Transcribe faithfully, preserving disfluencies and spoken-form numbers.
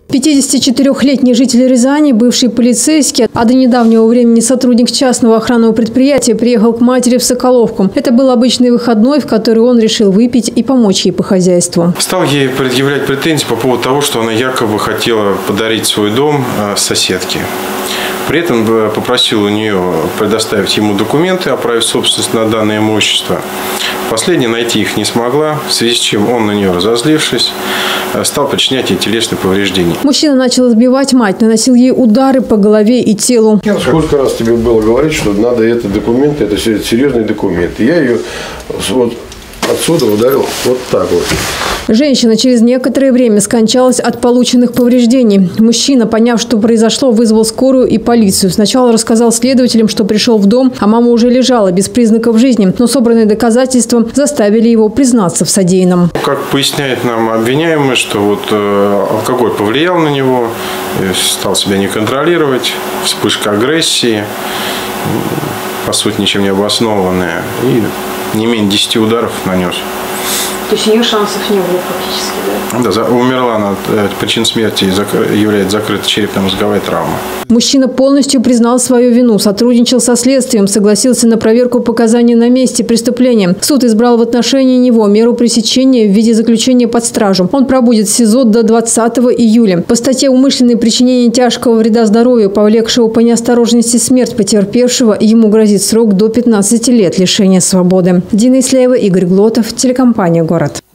пятидесятичетырёхлетний житель Рязани, бывший полицейский, а до недавнего времени сотрудник частного охранного предприятия, приехал к матери в Соколовку. Это был обычный выходной, в который он решил выпить и помочь ей по хозяйству. Стал ей предъявлять претензии по поводу того, что она якобы хотела подарить свой дом соседке. При этом попросил у нее предоставить ему документы о праве собственности на данное имущество. Последняя найти их не смогла, в связи с чем он на нее, разозлившись, стал причинять ей телесные повреждения. Мужчина начал избивать мать, наносил ей удары по голове и телу. Сколько раз тебе было говорить, что надо это документы, это серьезный документ. Я ее вот отсюда ударил вот так вот. Женщина через некоторое время скончалась от полученных повреждений. Мужчина, поняв, что произошло, вызвал скорую и полицию. Сначала рассказал следователям, что пришел в дом, а мама уже лежала без признаков жизни. Но собранные доказательства заставили его признаться в содеянном. Как поясняет нам обвиняемый, что вот э, алкоголь повлиял на него, стал себя не контролировать, вспышка агрессии, по сути ничем не обоснованная, и не менее десяти ударов нанес. То есть ее шансов не было практически, да? Да, умерла она. Причин смерти является закрытая черепно-мозговая травма. Мужчина полностью признал свою вину, сотрудничал со следствием, согласился на проверку показаний на месте преступления. Суд избрал в отношении него меру пресечения в виде заключения под стражу. Он пробудет в СИЗО до двадцатого июля. По статье «Умышленное причинение тяжкого вреда здоровью, повлекшего по неосторожности смерть потерпевшего», ему грозит срок до пятнадцати лет лишения свободы. Дина Исляева, Игорь Глотов, телекомпания «Город».